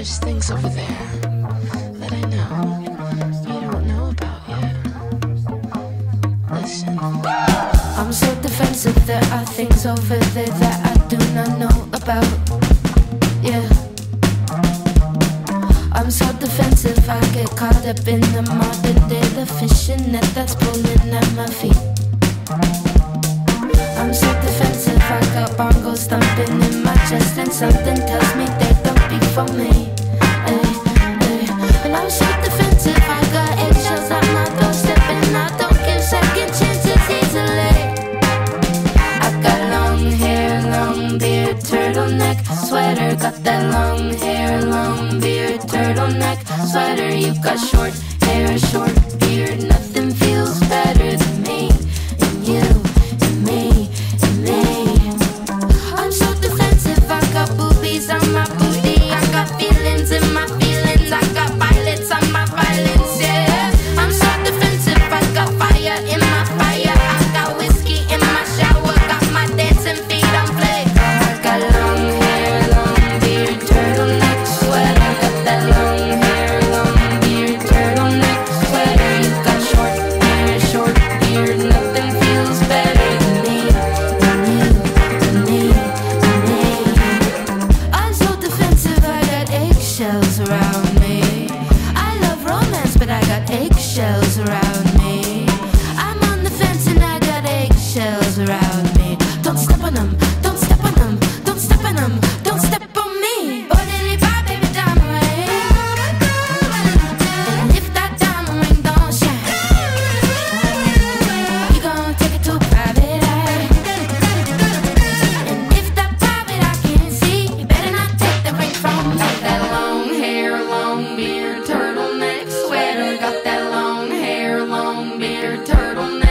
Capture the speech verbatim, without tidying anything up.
There's things over there that I know you don't know about yet. Listen. I'm so defensive, there are things over there that I do not know about. Yeah. I'm so defensive, I get caught up in the modern day, the fishing net that's pulling at my feet. I'm so defensive, I got bongos thumping in my chest, and something tells me they don't be for me. Ay, ay. And I'm so defensive, I got eggshells at my doorstep, and I don't give second chances easily. I got long hair, long beard, turtleneck, sweater. Got that long hair, long beard, turtleneck, sweater. You got short hair, short beard, nothing feels better than me and you and me and me. I'm so defensive, I got boobies on my booty, I got feelings in my feelings, I got violets on my violence, yeah. I'm so defensive, I got fire in my fire, I got whiskey in my shower, got my dancing feet on flake. I got long hair, long beard, turtleneck, sweater. Got that long hair, long beard, turtleneck, sweater. You got short hair, short beard, nothing feels better than me, than you, than me, than me. I'm so defensive, I got eggshells around me. I love romance, but I got eggshells around me. I'm on the fence and I got eggshells around me. Don't step on them, don't step on them, don't step on them, don't step on me. Oh, lily bye, baby, diamond ring. And if that diamond ring don't shine, you gon' take it to a private eye. And if that private eye can't see, you better not take the ring from me. Got that long hair, long beard, turtleneck, sweater. Got that long hair, long beard, turtleneck.